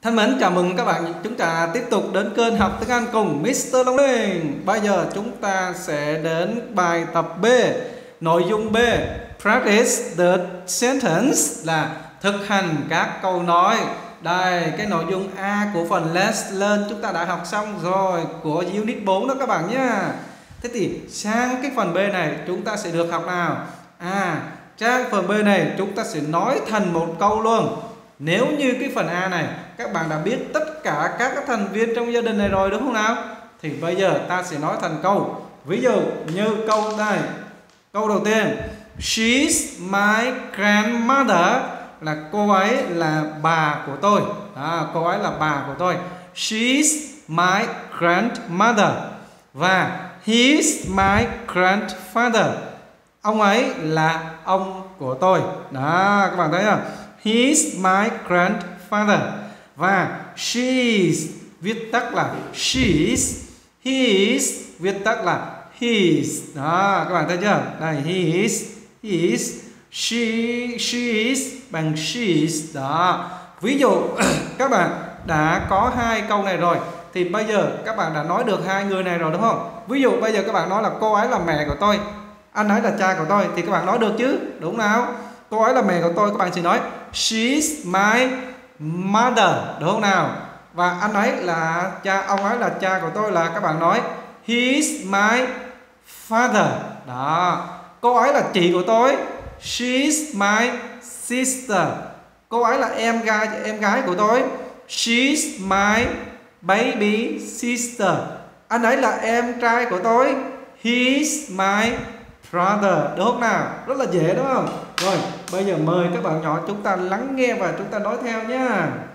Thân mến, chào mừng các bạn, chúng ta tiếp tục đến kênh học tiếng Anh cùng Mr. Long Linh. Bây giờ chúng ta sẽ đến bài tập B. Nội dung B, practice the sentence, là thực hành các câu nói. Đây, cái nội dung A của phần Let's Learn chúng ta đã học xong rồi, của Unit 4 đó các bạn nhé. Thế thì sang cái phần B này chúng ta sẽ được học nào? Sang phần B này chúng ta sẽ nói thành một câu luôn. Nếu như cái phần A này các bạn đã biết tất cả các thành viên trong gia đình này rồi đúng không nào? Thì bây giờ ta sẽ nói thành câu. Ví dụ như câu này. Câu đầu tiên, she's my grandmother, là cô ấy là bà của tôi. Cô ấy là bà của tôi. She's my grandmother. Và he's my grandfather, ông ấy là ông của tôi. Đó, các bạn thấy không? He's my grandfather. Và she's viết tắt là she's, he's viết tắt là his. Đó, các bạn thấy chưa? Đây, his, she's bằng she's. Đó. Ví dụ các bạn đã có hai câu này rồi thì bây giờ các bạn đã nói được hai người này rồi đúng không? Ví dụ bây giờ các bạn nói là cô ấy là mẹ của tôi, anh ấy là cha của tôi, thì các bạn nói được chứ, đúng nào? Cô ấy là mẹ của tôi, các bạn sẽ nói she's my mother, đúng không nào? Và anh ấy là cha, ông ấy là cha của tôi, là các bạn nói he's my father. Đó. Cô ấy là chị của tôi, she's my sister. Cô ấy là em gái của tôi, she's my baby sister. Anh ấy là em trai của tôi, he's my brother, đúng không nào? Rất là dễ đúng không? Rồi, bây giờ mời các bạn nhỏ chúng ta lắng nghe và chúng ta nói theo nhé.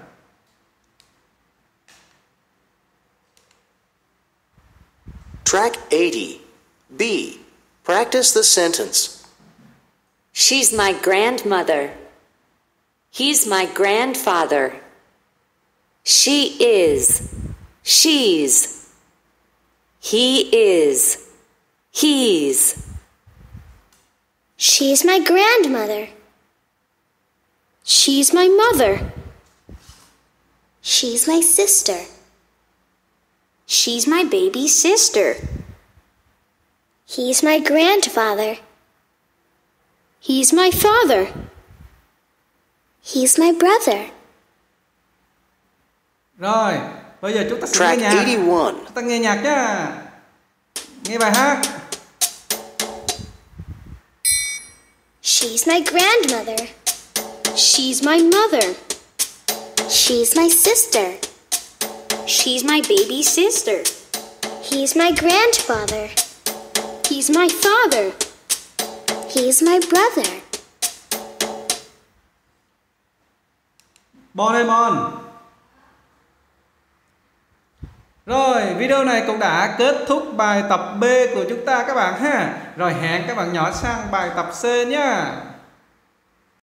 Track 80. B. Practice the sentence. She's my grandmother. He's my grandfather. She is. She's. He is. He's. She's my grandmother. She's my mother. She's my sister. She's my baby sister. He's my grandfather. He's my father. He's my brother. Rồi, bây giờ chúng ta sẽ Track nghe nhạc. 81. Chúng ta nghe nhạc nhá. Nghe bài hát. She's my grandmother. She's my mother. She's my sister. She's my baby sister. He's my grandfather. He's my father. He's my brother. Doraemon. Rồi, video này cũng đã kết thúc bài tập B của chúng ta các bạn ha. Rồi hẹn các bạn nhỏ sang bài tập C nhé.